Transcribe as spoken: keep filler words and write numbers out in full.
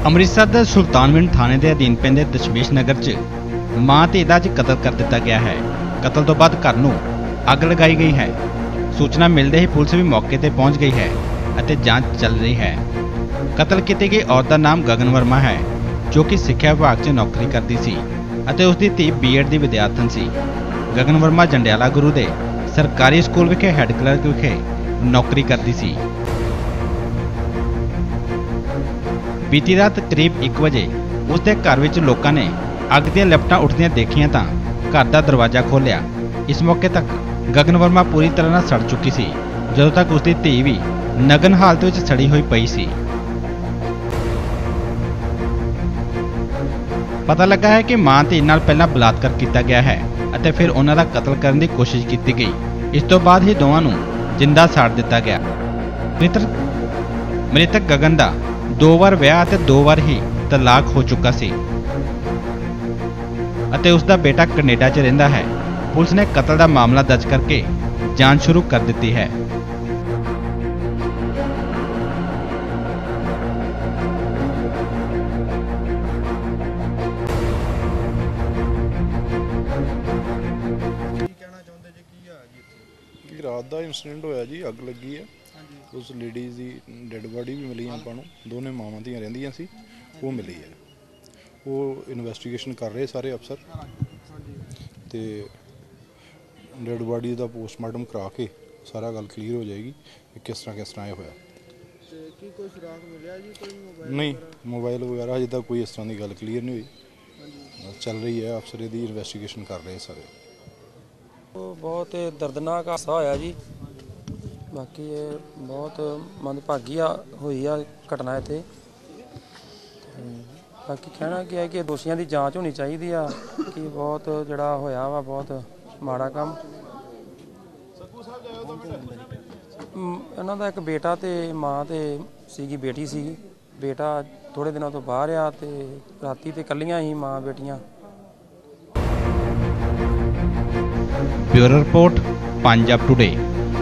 ਅੰਮ੍ਰਿਤਸਰ ਦੇ ਸੁਲਤਾਨਵਿੰਡ ਥਾਣੇ ਦੇ ਅਧੀਨ ਪੈਂਦੇ ਦਸ਼ਮੇਸ਼ ਨਗਰ 'ਚ ਮਾਂ ਤੇ ਦਾ 'ਚ ਕਤਲ ਕਰ ਦਿੱਤਾ ਗਿਆ ਹੈ। ਕਤਲ ਤੋਂ ਬਾਅਦ ਘਰ ਨੂੰ ਅੱਗ ਲਗਾਈ ਗਈ ਹੈ। ਸੂਚਨਾ ਮਿਲਦੇ ਹੀ ਪੁਲਿਸ ਵੀ ਮੌਕੇ ਤੇ ਪਹੁੰਚ ਗਈ ਹੈ ਅਤੇ ਜਾਂਚ ਚੱਲ ਰਹੀ ਹੈ। ਕਤਲ ਕੀਤੀ ਗਈ ਔਰਤ ਦਾ ਨਾਮ ਗਗਨ ਵਰਮਾ ਹੈ, ਜੋ ਕਿ ਸਿੱਖਿਆ ਵਿਭਾਗ 'ਚ ਨੌਕਰੀ ਕਰਦੀ ਸੀ ਅਤੇ ਉਸ ਦੀ ਧੀ ਬੀਐਡ ਦੀ ਵਿਦਿਆਰਥਣ ਸੀ। ਗਗਨ ਵਰਮਾ ਜੰਡਿਆਲਾ ਗੁਰੂ ਦੇ ਸਰਕਾਰੀ ਸਕੂਲ ਵਿਖੇ ਹੈੱਡ ਕਲਰਕ ਵਿਖੇ ਨੌਕਰੀ ਕਰਦੀ ਸੀ। ਬੀਤੀ ਰਾਤ ਕਰੀਬ ਇੱਕ ਵਜੇ ਉਸ ਦੇ ਘਰ ਵਿੱਚ ਲੋਕਾਂ ਨੇ ਅੱਗ ਦੀਆਂ ਲਪਟਾਂ ਉੱਠਦੀਆਂ ਦੇਖੀਆਂ ਤਾਂ ਘਰ ਦਾ ਦਰਵਾਜ਼ਾ ਖੋਲ੍ਹਿਆ। ਇਸ ਮੌਕੇ ਤੱਕ ਗਗਨ ਵਰਮਾ ਪੂਰੀ ਤਰ੍ਹਾਂ ਨਾਲ ਸੜ ਚੁੱਕੀ ਸੀ, ਜਦੋਂ ਤੱਕ ਉਸ ਦੀ ਧੀ ਵੀ ਨਗਨ ਹਾਲਤ ਵਿੱਚ ਸੜੀ ਹੋਈ ਪਈ ਸੀ। ਪਤਾ ਲੱਗਾ ਹੈ ਕਿ ਮਾਂ ਤੇ ਨਾਲ ਪਹਿਲਾਂ ਬਲਾਤਕਾਰ ਕੀਤਾ ਗਿਆ ਹੈ ਅਤੇ ਫਿਰ ਉਹਨਾਂ ਦਾ ਕਤਲ ਕਰਨ ਦੀ ਕੋਸ਼ਿਸ਼ ਕੀਤੀ ਗਈ। ਇਸ ਤੋਂ ਬਾਅਦ ਹੀ ਦੋਵਾਂ ਨੂੰ ਜਿੰਦਾ ਸਾੜ ਦਿੱਤਾ ਗਿਆ। ਮ੍ਰਿਤਕ ਮ੍ਰਿਤਕ ਗਗਨ ਦਾ ਦੋ ਵਾਰ ਵਿਆਹ ਅਤੇ ਦੋ ਵਾਰ ਹੀ ਤਲਾਕ ਹੋ ਚੁੱਕਾ ਸੀ ਅਤੇ ਉਸ ਦਾ ਬੇਟਾ ਕੈਨੇਡਾ 'ਚ ਰਹਿੰਦਾ ਹੈ। ਪੁਲਿਸ ਨੇ ਕਤਲ ਦਾ ਮਾਮਲਾ ਦਰਜ ਕਰਕੇ ਜਾਂਚ ਸ਼ੁਰੂ ਕਰ ਦਿੱਤੀ ਹੈ। रात का इंसीडेंट होया जी, अग लगी है। उस लेडीज़ की डेड बॉडी भी मिली आपां नूं, दोने मावां धीआं रहिंदियां सी, वो मिली है। वो इन्वेस्टिगेशन कर रहे सारे अफसर ते डेड बॉडी का पोस्टमार्टम करा के सारा गल क्लीयर हो जाएगी कि किस तरह किस तरह होया। नहीं, मोबाइल वगैरह अजे तक कोई इस तरह की गल क्लीयर नहीं हुई, चल रही है। अफसर दी इन्वेस्टिगेशन कर रहे सारे। बहुत दर्दनाक हादसा होया जी। बाकी ये बहुत मंदभागी हुई आ घटना इत्थे। बाकी कहना क्या है कि दोषियों की जांच होनी चाहिए आ कि बहुत जड़ा होया वा बहुत माड़ा काम। इन्हां दा एक बेटा ते माँ ते सीगी बेटी सी। बेटा थोड़े दिनों तो बाहर आ ते राती ते कल्लियां ही माँ बेटियां। Bureau report Punjab today.